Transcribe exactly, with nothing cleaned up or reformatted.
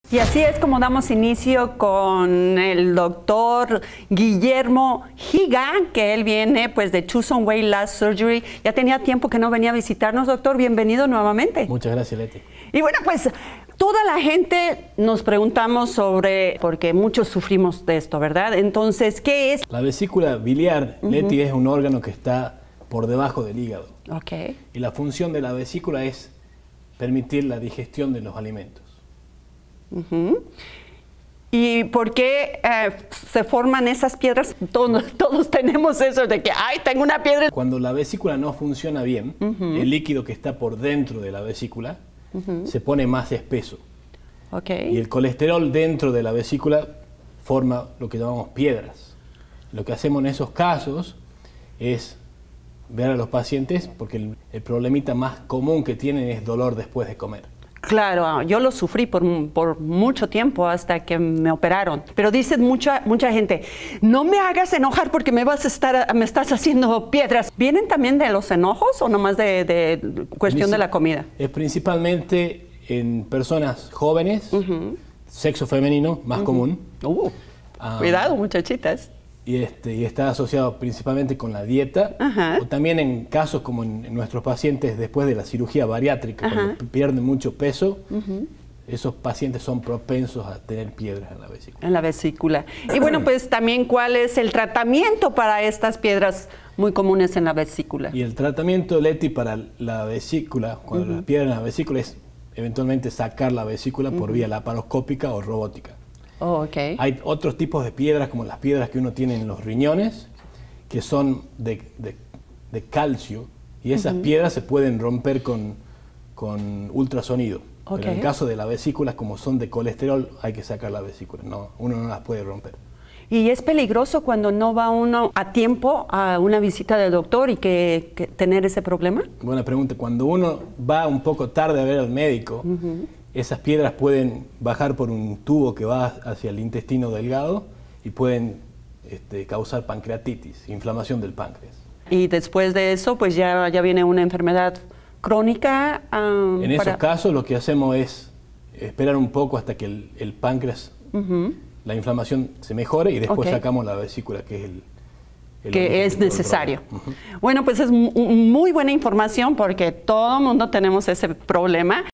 Y así es como damos inicio con el doctor Guillermo Higa, que él viene pues de Choosing Way Last Surgery. Ya tenía tiempo que no venía a visitarnos, doctor. Bienvenido nuevamente. Muchas gracias, Leti. Y bueno, pues toda la gente nos preguntamos sobre, porque muchos sufrimos de esto, ¿verdad? Entonces, ¿qué es? La vesícula biliar, uh-huh. Leti, es un órgano que está por debajo del hígado. Okay. Y la función de la vesícula es permitir la digestión de los alimentos. Uh-huh. ¿Y por qué eh, se forman esas piedras? Todos, todos tenemos eso de que, ay, tengo una piedra. Cuando la vesícula no funciona bien, uh-huh. el líquido que está por dentro de la vesícula uh-huh. se pone más espeso. Okay. Y el colesterol dentro de la vesícula forma lo que llamamos piedras. Lo que hacemos en esos casos es ver a los pacientes, porque el, el problemita más común que tienen es dolor después de comer. Claro, yo lo sufrí por, por mucho tiempo hasta que me operaron. Pero dice mucha, mucha gente, no me hagas enojar porque me vas a estar, me estás haciendo piedras. ¿Vienen también de los enojos o nomás de, de cuestión de la comida? Es principalmente en personas jóvenes, uh-huh. sexo femenino, más uh-huh. común. Uh, um, cuidado, muchachitas. Y, este, y está asociado principalmente con la dieta, uh-huh. o también en casos como en, en nuestros pacientes después de la cirugía bariátrica, uh-huh. cuando pierden mucho peso, uh-huh. esos pacientes son propensos a tener piedras en la vesícula. En la vesícula. Y bueno, pues también, ¿cuál es el tratamiento para estas piedras muy comunes en la vesícula? Y el tratamiento, Leti, para la vesícula, cuando uh-huh. la piedra en la vesícula, es eventualmente sacar la vesícula uh-huh. por vía laparoscópica o robótica. Oh, okay. Hay otros tipos de piedras, como las piedras que uno tiene en los riñones, que son de, de, de calcio, y esas uh-huh. piedras se pueden romper con, con ultrasonido. Okay. Pero en el caso de la vesícula, como son de colesterol, hay que sacar la vesícula, no, uno no las puede romper. ¿Y es peligroso cuando no va uno a tiempo a una visita del doctor y que, que tener ese problema? Buena pregunta. Cuando uno va un poco tarde a ver al médico, uh-huh. esas piedras pueden bajar por un tubo que va hacia el intestino delgado y pueden este, causar pancreatitis, inflamación del páncreas. Y después de eso, pues ya, ya viene una enfermedad crónica. Um, en para... esos casos lo que hacemos es esperar un poco hasta que el, el páncreas, uh-huh. la inflamación se mejore y después okay. sacamos la vesícula, que es el... el que es necesario. Uh-huh. Bueno, pues es muy buena información porque todo el mundo tenemos ese problema.